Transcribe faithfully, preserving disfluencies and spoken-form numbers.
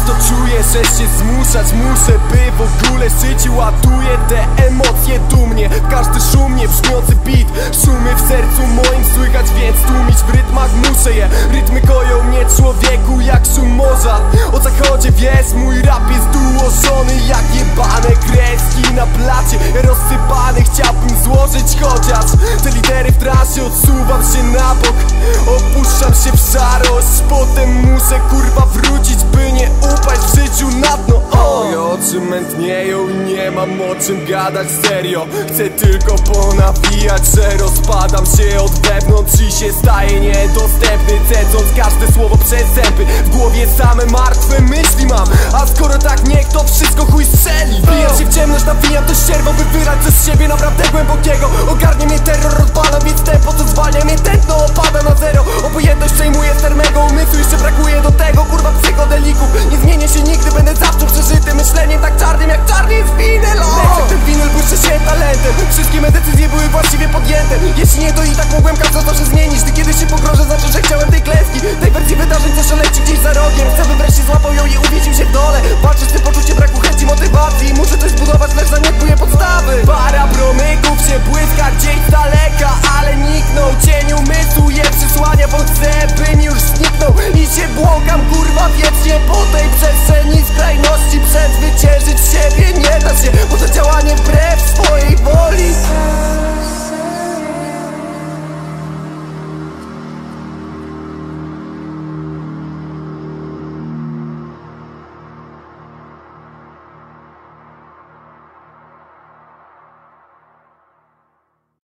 to czuję, że się zmuszać muszę, by w ogóle żyć. Ładuję te emocje dumnie, każdy szumnie brzmiący beat. Szumy w sercu moim słychać, więc tłumić w rytmach muszę je. Rytmy koją mnie, człowieku, jak szum morza. O zachodzie wiesz, mój rap jest ułożony jak jebane kreski na blacie rozsypane. Chciałbym złożyć, chociaż te litery w transie. Odsuwam się na bok, opuszczam się w szarość. Potem muszę kurwa wrócić, by nie upaść w życiu na dno. Moje oczy mętnieją i nie mam o czym gadać serio. Chcę tylko ponawijać, że rozpadam się od wewnątrz i się staję niedostępny, cedząc każde słowo przez zęby. W głowie same martwe myśli mam, a skoro tak, niech to wszystko chuj strzeli. Wbijam się w ciemność, nawijam to ścierwo, by wyrać coś z siebie naprawdę głębokiego. Ogarnie mnie terror, odpalam, więc tempo co zwalnia mnie tętno opada na zero. Obojętność przejmuje ster mego umysłu, jeszcze brakuje do tego kurwa psychodelików. Nie zmienię się nigdy, będę zawsze przeżyty myśleniem tak czarnym jak czarny jest winyl. Lecz jak ten winyl błyszczy się talentem, wszystkie me decyzje były właściwie podjęte. Jeśli nie, to i tak mogłem każdą to, że zmienić. Gdy kiedyś się pogrożę, znaczy, że chciałem tej klęski, tej wersji wydarzeń, co szaleci gdzieś za rogiem. Chcę, by wreszcie złapał ją i uwięził się w dole. Walczę z tym poczuciem braku chęci, motywacji. Muszę coś zbudować, lecz zaniedbuję podstawy. Para promyków się błyska gdzieś z daleka, ale niknął cień umysłu je przysłania, bo chcę, bym już zniknął. I się błąkam kurwa wiecznie po tej przestrzeni skrajności. Przezwyciężyć siebie nie da się, bo to działanie wbrew swojej woli.